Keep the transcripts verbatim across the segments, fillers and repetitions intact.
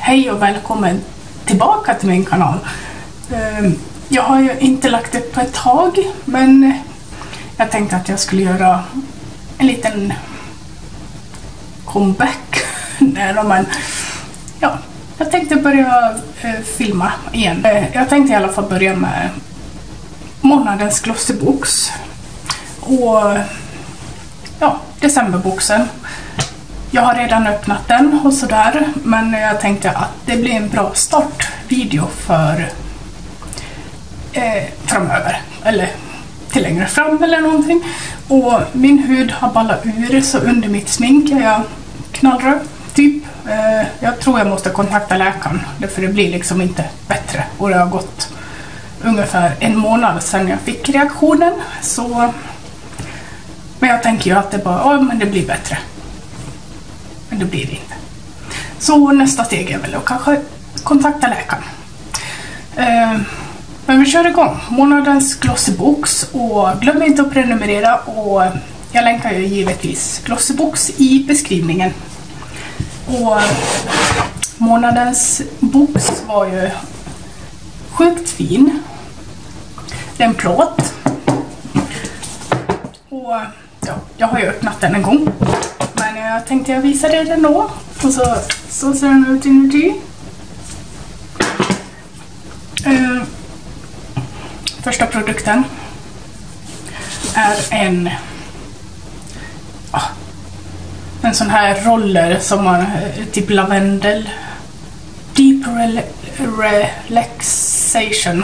Hej och välkommen tillbaka till min kanal. Jag har ju inte lagt upp på ett tag, men jag tänkte att jag skulle göra en liten comeback. När man, ja, jag tänkte börja filma igen. Jag tänkte i alla fall börja med månadens Glossybox och ja, decemberboxen. Jag har redan öppnat den och sådär, men jag tänkte att det blir en bra startvideo för eh, framöver, eller till längre fram eller någonting. Och min hud har ballat ur, så under mitt smink är jag knallröd typ. Eh, jag tror jag måste kontakta läkaren, för det blir liksom inte bättre. Och det har gått ungefär en månad sedan jag fick reaktionen, så men jag tänker ju att det bara, ja, men det blir bättre. Men det blir det inte. Så nästa steg är väl att kanske kontakta läkaren. Eh, men vi kör igång. Månadens Glossybox. Och glöm inte att prenumerera. Och jag länkar ju givetvis Glossybox i beskrivningen. Och månadens box var ju sjukt fin. Det är en plåt. Och ja, jag har ju öppnat den en gång. Men jag tänkte jag visar er den då. Och så, så ser den ut inuti. Uh, första produkten är en uh, en sån här roller som man uh, typ lavendel deep rel relaxation.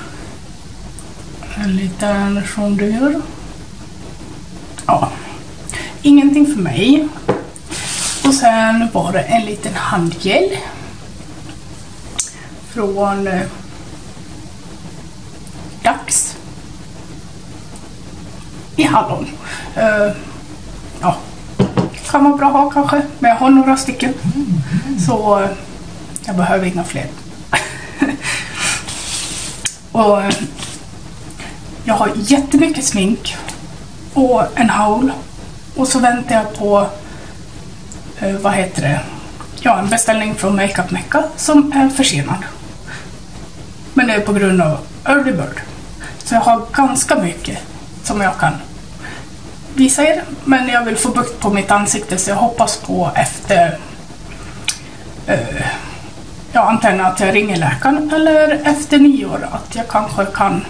En liten rondör. Ja. Ingenting för mig. Och sen var det en liten handgel från eh, Dax i hallon. Uh, ja, kan vara bra att ha kanske, men jag har några stycken, så uh, jag behöver inga fler. Och uh, jag har jättemycket smink och en haul. Och så väntar jag på, eh, vad heter det, ja, en beställning från Makeup Mecca som är försenad. Men det är på grund av early bird. Så jag har ganska mycket som jag kan visa er. Men jag vill få bukt på mitt ansikte, så jag hoppas på efter, eh, ja, antingen att jag ringer läkaren eller efter nyår att jag kanske kan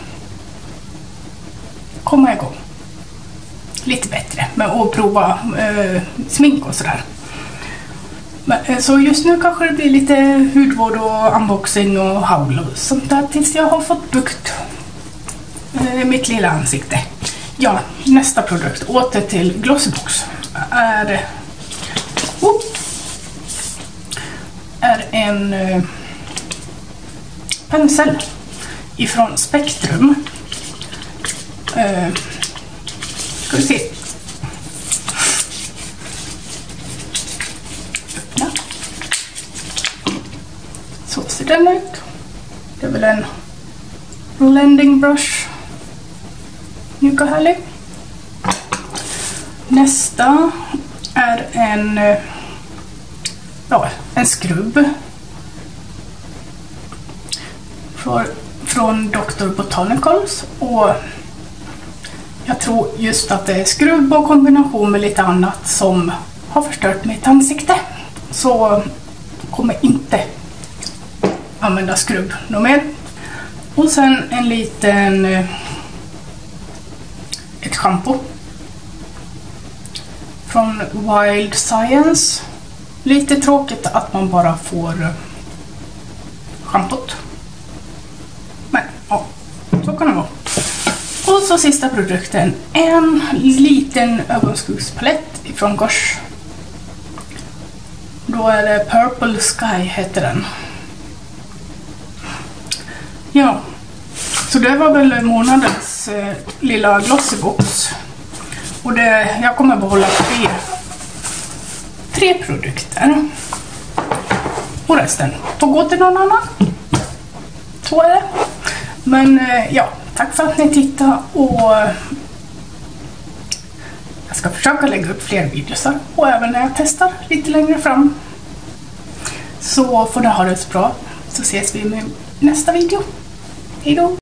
komma igång lite bättre med att prova eh, smink och sådär. Men, så just nu kanske det blir lite hudvård och unboxing och haul och sånt där tills jag har fått bukt eh, mitt lilla ansikte. Ja, nästa produkt, åter till Glossybox, är oh, är en eh, pensel ifrån Spektrum. Eh, Ska vi se. Öppna. Så ser den ut. Det är väl en blending brush. Mjuk och härlig. Nästa är en, ja, en skrubb från, från doktor Botanicals. Och jag tror just att det är skrubb och kombination med lite annat som har förstört mitt ansikte. Så kommer inte använda skrubb något mer. Och sen en liten ett shampoo från Wild Science. Lite tråkigt att man bara får schampot. Men ja, så kan det vara. Och så sista produkten, en liten ögonskuggspalett från Gosh. Då är det Purple Sky heter den. Ja, så det var väl månadens eh, lilla Glossybox. Och det, jag kommer behålla tre, tre produkter. Och resten får gå till någon annan. Så är det. Men eh, ja. Tack för att ni tittar, och jag ska försöka lägga upp fler videos och även när jag testar lite längre fram. Så får ni ha det så bra. Så ses vi med nästa video. Hej då!